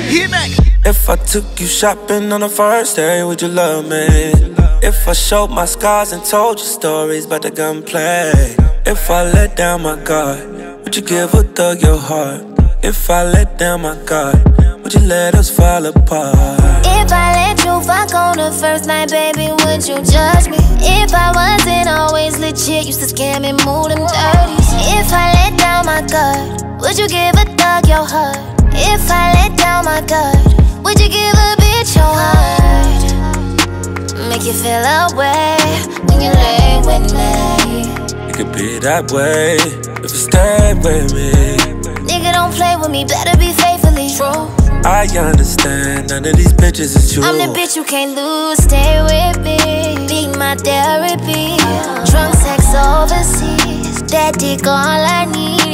If I took you shopping on the first day, would you love me? If I showed my scars and told you stories about the gunplay. If I let down my guard, would you give a thug your heart? If I let down my guard, would you let us fall apart? If I let you fuck on the first night, baby, would you judge me? If I wasn't always legit, used to scare me, move them dirties. If I let down my guard, would you give a thug your heart? If I let down my guard, would you give a bitch your heart? Make you feel away when you lay with me. It could be that way if you stay with me. Nigga, don't play with me, better be faithfully true. I understand, none of these bitches is true. I'm the bitch you can't lose, stay with me. Be my therapy. Drunk sex overseas, that dick all I need,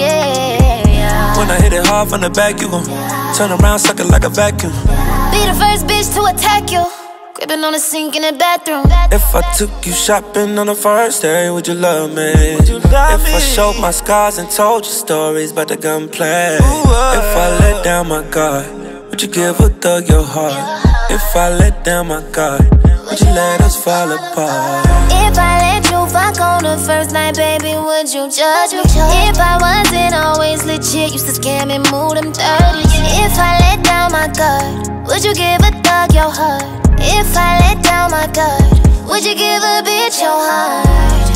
yeah. When I hit it hard from the back, you gon' turn around, suck it like a vacuum. Be the first bitch to attack you, gripping on the sink in the bathroom. If I took you shopping on the first day, would you love me? If I showed my scars and told you stories about the gunplay. If I let down my guard, would you give a thug your heart? If I let down my guard, would you let us fall apart? If I let you fuck on the first night, baby, would you judge me? If I wasn't always legit, used to scare me, move them dirties. If I let down my guard, would you give a thug your heart? If I let down my guard, would you give a bitch your heart?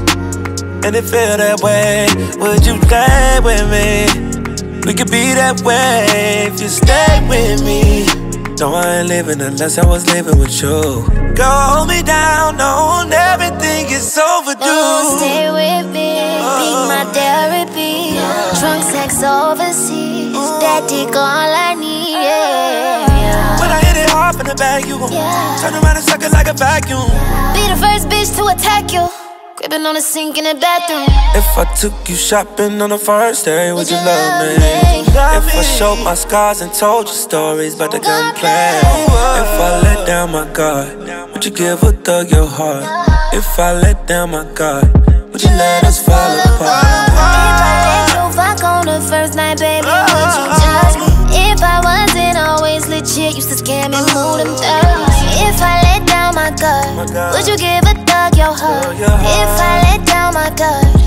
And it feel that way, would you stay with me? We could be that way if you stay with me. No, I ain't living unless I was living with you. Go hold me down, knowing everything is overdue. No, stay with me, be my therapy. Drunk sex overseas, that dick all I need, yeah. When I hit it hard from the back, you gon' turn around and suck it like a vacuum. Be the first bitch to attack you, gripping on the sink in the bathroom. If I took you shopping on the first day, would you love me? If I showed my scars and told you stories about the gunplay. If I let down my guard, would you give a thug your heart? If I let down my guard, would you let us fall apart? If I let you fuck on the first night, baby, would you judge me? If I wasn't always legit, used to scare me, move them dirties. If I let down my guard, would you give a thug your heart? If I let down my guard,